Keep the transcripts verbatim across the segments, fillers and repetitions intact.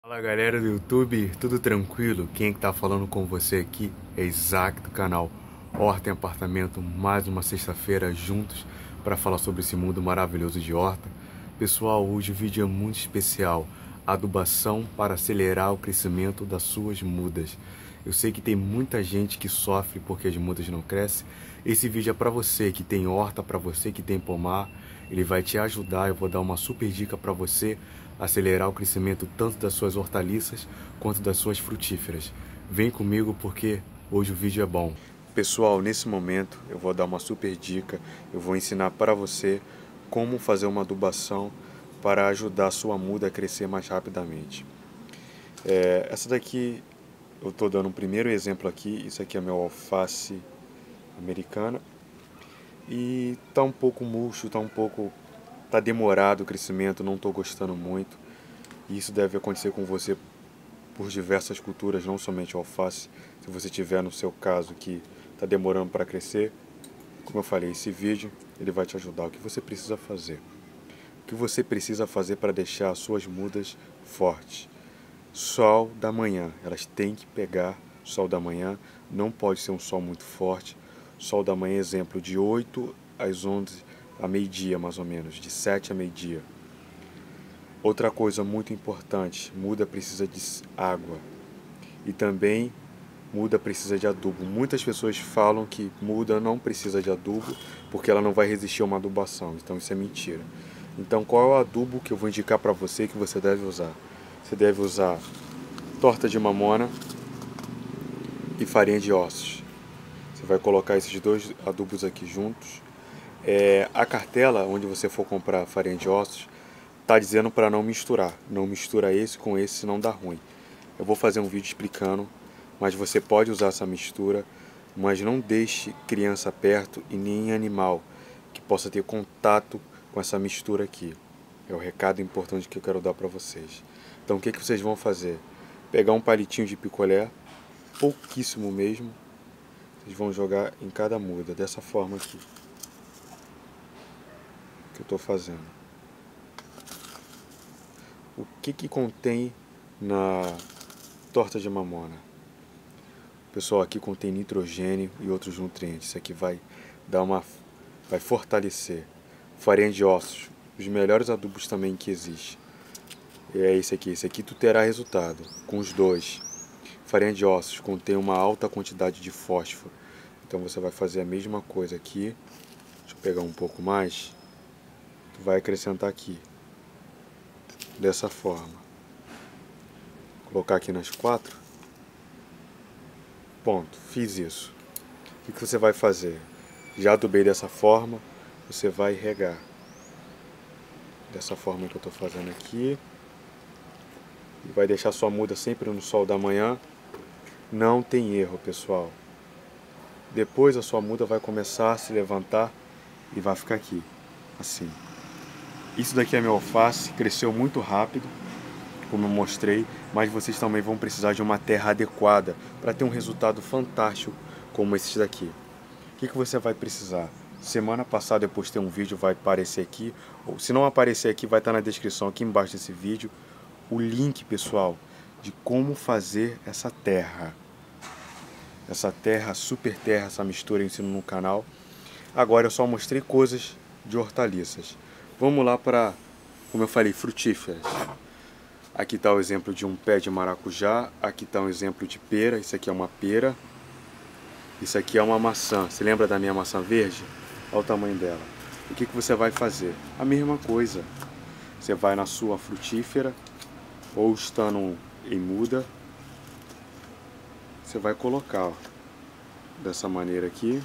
Fala galera do YouTube, tudo tranquilo? Quem é que tá falando com você aqui é Isaac do canal Horta em Apartamento, mais uma sexta-feira juntos para falar sobre esse mundo maravilhoso de horta. Pessoal, hoje o vídeo é muito especial, adubação para acelerar o crescimento das suas mudas. Eu sei que tem muita gente que sofre porque as mudas não crescem. Esse vídeo é para você que tem horta, para você que tem pomar, ele vai te ajudar. Eu vou dar uma super dica para você acelerar o crescimento tanto das suas hortaliças quanto das suas frutíferas. Vem comigo porque hoje o vídeo é bom. Pessoal, nesse momento eu vou dar uma super dica. Eu vou ensinar para você como fazer uma adubação para ajudar a sua muda a crescer mais rapidamente. É, essa daqui eu estou dando um primeiro exemplo aqui. Isso aqui é meu alface americana e tá um pouco murcho, tá um pouco tá demorado o crescimento, não estou gostando muito. E isso deve acontecer com você por diversas culturas, não somente o alface. Se você tiver no seu caso que está demorando para crescer, como eu falei, esse vídeo ele vai te ajudar. O que você precisa fazer? O que você precisa fazer para deixar as suas mudas fortes? Sol da manhã, elas têm que pegar sol da manhã, não pode ser um sol muito forte. Sol da manhã, exemplo, de oito às onze, a meio-dia mais ou menos, de sete a meio-dia. Outra coisa muito importante, muda precisa de água e também muda precisa de adubo. Muitas pessoas falam que muda não precisa de adubo porque ela não vai resistir a uma adubação, então isso é mentira. Então qual é o adubo que eu vou indicar para você que você deve usar? Você deve usar torta de mamona e farinha de ossos. Você vai colocar esses dois adubos aqui juntos. É, a cartela, onde você for comprar farinha de ossos, tá dizendo para não misturar. Não mistura esse com esse, senão dá ruim. Eu vou fazer um vídeo explicando, mas você pode usar essa mistura, mas não deixe criança perto e nem animal que possa ter contato com essa mistura aqui. É o recado importante que eu quero dar para vocês. Então o que, que vocês vão fazer? Pegar um palitinho de picolé, pouquíssimo mesmo, vocês vão jogar em cada muda, dessa forma aqui. Que eu estou fazendo. O que que contém na torta de mamona? Pessoal, aqui contém nitrogênio e outros nutrientes. Isso aqui vai dar uma, vai fortalecer. Farinha de ossos, os melhores adubos também que existe. É esse aqui. Esse aqui tu terá resultado com os dois. Farinha de ossos contém uma alta quantidade de fósforo. Então você vai fazer a mesma coisa aqui. Deixa eu pegar um pouco mais. Tu vai acrescentar aqui. Dessa forma. Colocar aqui nas quatro. Ponto. Fiz isso. O que você vai fazer? Já adubei dessa forma. Você vai regar. Dessa forma que eu estou fazendo aqui. E vai deixar sua muda sempre no sol da manhã. Não tem erro, pessoal. Depois a sua muda vai começar a se levantar e vai ficar aqui. Assim. Isso daqui é meu alface, cresceu muito rápido, como eu mostrei, mas vocês também vão precisar de uma terra adequada para ter um resultado fantástico como esse daqui. O que, que você vai precisar? Semana passada eu postei um vídeo, vai aparecer aqui, ou se não aparecer aqui, vai estar na descrição aqui embaixo desse vídeo, o link, pessoal, de como fazer essa terra. Essa terra, super terra, essa mistura eu ensino no canal. Agora eu só mostrei coisas de hortaliças. Vamos lá para, como eu falei, frutíferas. Aqui está o exemplo de um pé de maracujá. Aqui está um exemplo de pera. Isso aqui é uma pera. Isso aqui é uma maçã. Você lembra da minha maçã verde? Olha o tamanho dela. O que, que você vai fazer? A mesma coisa. Você vai na sua frutífera, ou estando em muda, você vai colocar ó, dessa maneira aqui.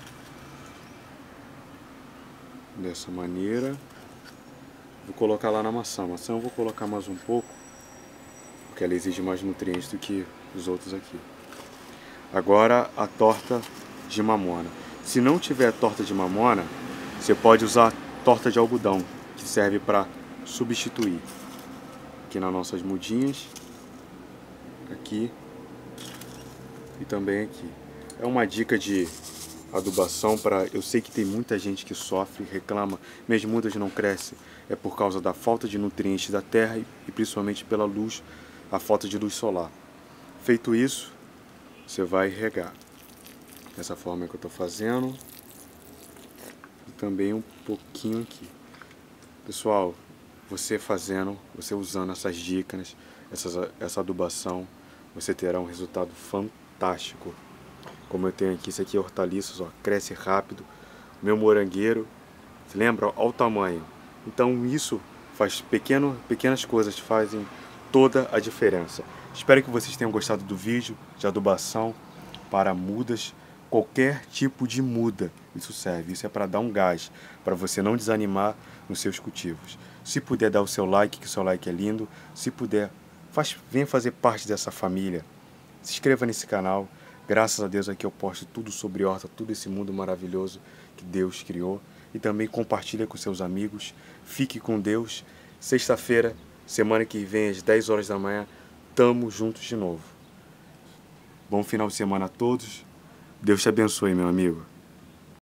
Dessa maneira. Vou colocar lá na maçã. A maçã eu vou colocar mais um pouco, porque ela exige mais nutrientes do que os outros aqui. Agora a torta de mamona. Se não tiver torta de mamona, você pode usar torta de algodão, que serve para substituir. Aqui nas nossas mudinhas, aqui e também aqui. É uma dica de adubação para... Eu sei que tem muita gente que sofre, reclama, minhas mudas não crescem. É por causa da falta de nutrientes da terra e principalmente pela luz a falta de luz solar. Feito isso, você vai regar. Dessa forma que eu estou fazendo. E também um pouquinho aqui. Pessoal, você fazendo, você usando essas dicas, essa, essa adubação, você terá um resultado fantástico. Como eu tenho aqui, isso aqui é hortaliças, ó, cresce rápido. Meu morangueiro, você lembra? Olha o tamanho. Então isso faz pequeno, pequenas coisas fazem toda a diferença. Espero que vocês tenham gostado do vídeo de adubação para mudas. Qualquer tipo de muda, isso serve. Isso é para dar um gás, para você não desanimar nos seus cultivos. Se puder dar o seu like, que o seu like é lindo. Se puder, faz, venha fazer parte dessa família. Se inscreva nesse canal. Graças a Deus aqui eu posto tudo sobre horta, todo esse mundo maravilhoso que Deus criou. E também compartilha com seus amigos. Fique com Deus. Sexta-feira, semana que vem, às dez horas da manhã, tamo juntos de novo. Bom final de semana a todos. Deus te abençoe, meu amigo.